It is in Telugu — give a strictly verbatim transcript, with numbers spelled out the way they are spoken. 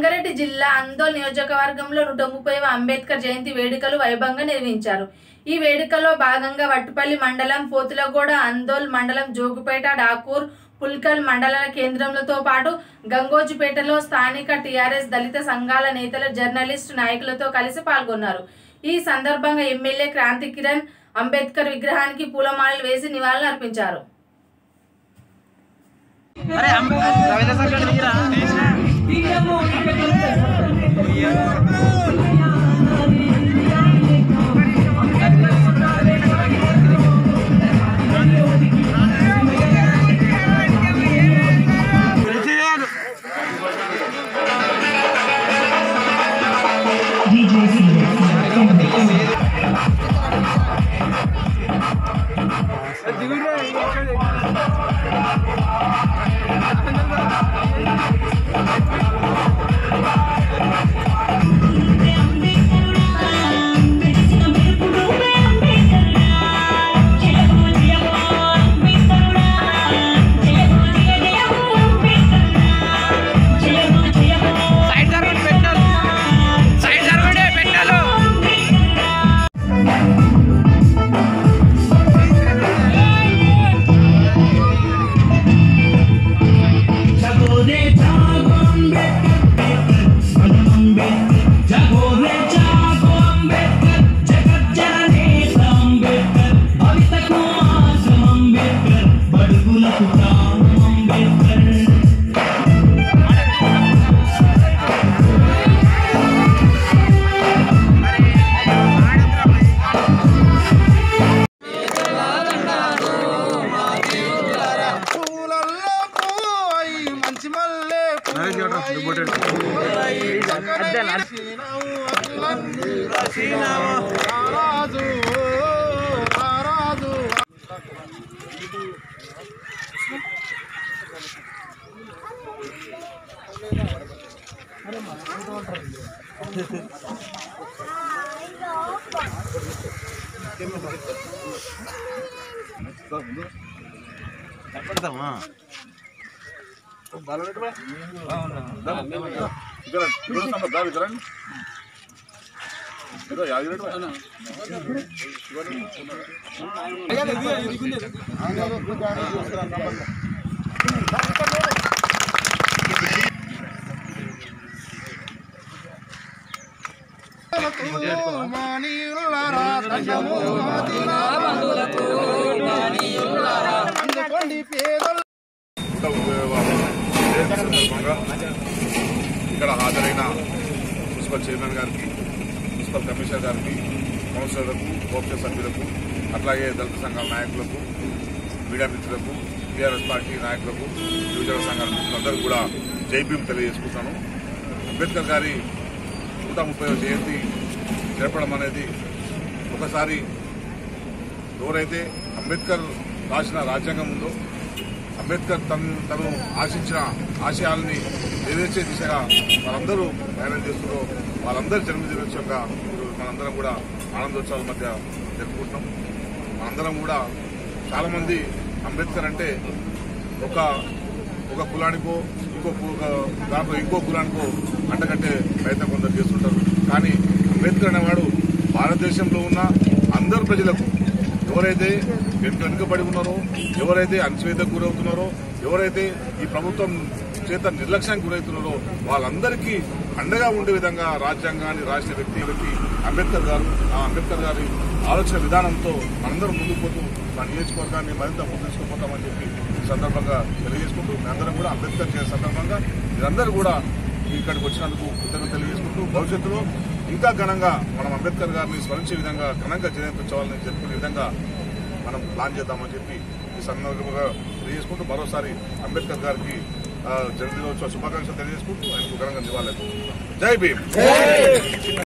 రంగారెడ్డి జిల్లా అందోల్ నియోజకవర్గంలో నూట ముప్పైవ అంబేద్కర్ జయంతి వేడుకలు వైభవంగా నిర్వహించారు। ఈ వేడుకలో భాగంగా వట్టుపల్లి మండలం పోతులగూడ, అందోల్ మండలం జోగుపేట, డాకూర్, పుల్కల్ మండలాల కేంద్రంలతో పాటు గంగోజిపేటలో స్థానిక టీఆర్ఎస్ దళిత సంఘాల నేతలు, జర్నలిస్టు నాయకులతో కలిసి పాల్గొన్నారు। ఈ సందర్భంగా ఎమ్మెల్యే క్రాంతి కిరణ్ అంబేద్కర్ విగ్రహానికి పూలమాలలు వేసి నివాళులు అర్పించారు। ఇక్కడ హాజరైన మున్సిపల్ చైర్మన్ గారికి, మున్సిపల్ కమిషనర్ గారికి, కౌన్సిలర్లకు, కోఆప్షన్ సభ్యులకు, అట్లాగే దళిత సంఘాల నాయకులకు, మీడియా మిత్రులకు, టీఆర్ఎస్ పార్టీ నాయకులకు, యువజన సంఘాల మిత్రులందరూ కూడా జై భీమ్ తెలియజేసుకుంటాను। అంబేద్కర్ గారి నూట ముప్పైవ జయంతి జరపడం అనేది ఒకసారి ఎవరైతే అంబేద్కర్ రాసిన రాజ్యాంగం ఉందో, అంబేద్కర్ తను తను ఆశించిన ఆశయాలని నెరవేర్చే దిశగా వాళ్ళందరూ ప్రయాణం చేస్తున్నారో వాళ్ళందరూ జన్మదినోత్సవంగా మనందరం కూడా ఆనందోత్సవాల మధ్య జరుపుకుంటున్నాం। మనందరం కూడా చాలా మంది అంబేద్కర్ అంటే ఒక ఒక కులానికో ఇంకో దాంట్లో ఇంకో కులానికో అంటకట్టే ప్రయత్నం కొందరు చేస్తుంటారు। కానీ అంబేద్కర్ అనేవాడు భారతదేశంలో ఉన్న అందరు ప్రజలకు, ఎవరైతే వెనుకబడి ఉన్నారో, ఎవరైతే అణచివేతకు గురవుతున్నారో, ఎవరైతే ఈ ప్రభుత్వం చేత నిర్లక్ష్యానికి గురవుతున్నారో వాళ్ళందరికీ అండగా ఉండే విధంగా రాజ్యాంగాన్ని రాసిన వ్యక్తి వ్యక్తి అంబేద్కర్ గారు। ఆ అంబేద్కర్ గారి ఆలోచన విధానంతో మనందరం ముందుకు పోతూ మా నియోజకవర్గాన్ని మరింత ముందు తీసుకుపోతామని చెప్పి ఈ సందర్భంగా తెలియజేసుకుంటూ, మేమందరం కూడా అంబేద్కర్ చేసే సందర్భంగా మీరందరూ కూడా ఇక్కడికి వచ్చినందుకు కృతజ్ఞతలు తెలియజేసుకుంటూ, భవిష్యత్తులో ఇంకా ఘనంగా మనం అంబేద్కర్ గారిని స్మరించే విధంగా ఘనంగా జయంత్యోత్సవాలను జరుపుకునే విధంగా మనం ప్లాన్ చేద్దామని చెప్పి ఈ సందర్భంగా తెలియజేసుకుంటూ, మరోసారి అంబేద్కర్ గారికి జన్మదినోత్సవ శుభాకాంక్షలు తెలియజేసుకుంటూ ఆయనకు ఘనంగా నివాళులు. జై భీమ్।